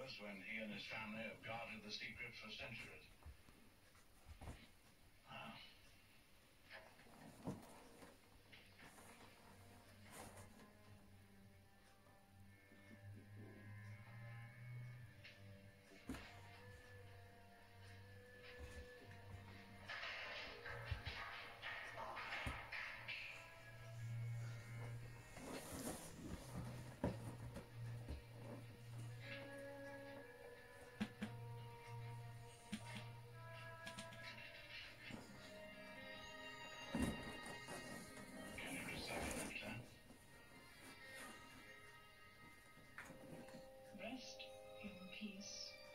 us when he and his family have guarded the secret for centuries. Rest in peace.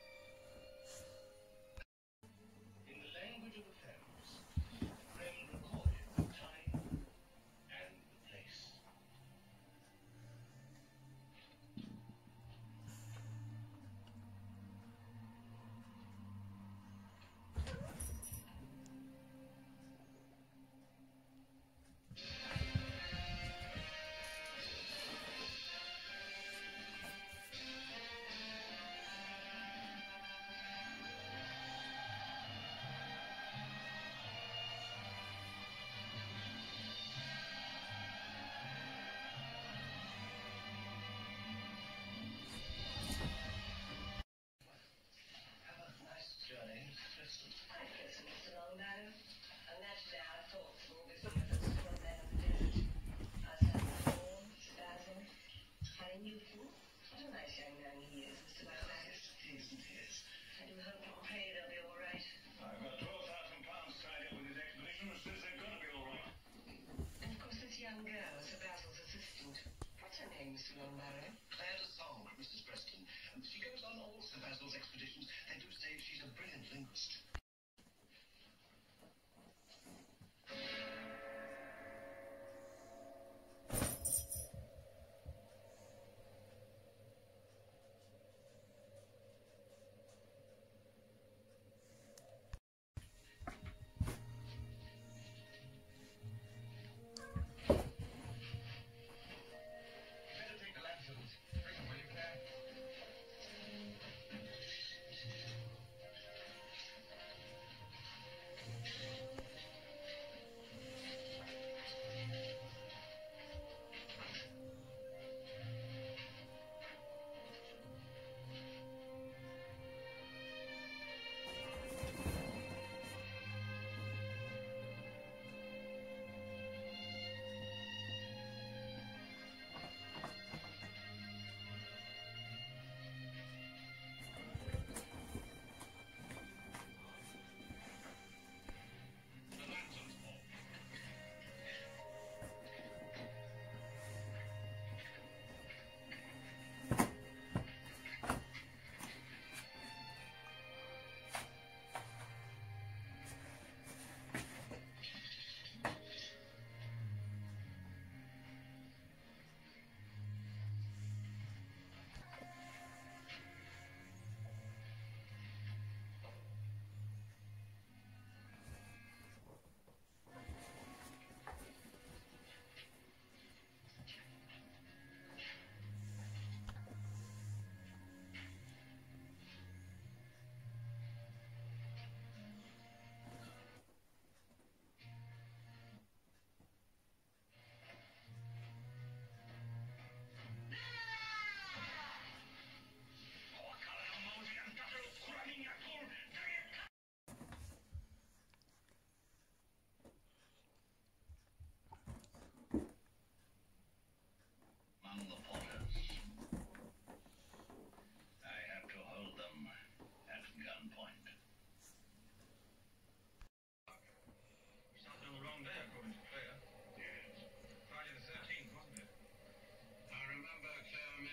In the language of the fairies, Rem recorded the time and the place. Mr. Longbarrow. Claire de Song, Mrs. Preston. She goes on all Sir Basil's expeditions. They do say she's a brilliant linguist.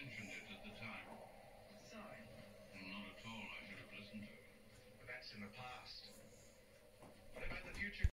In the past.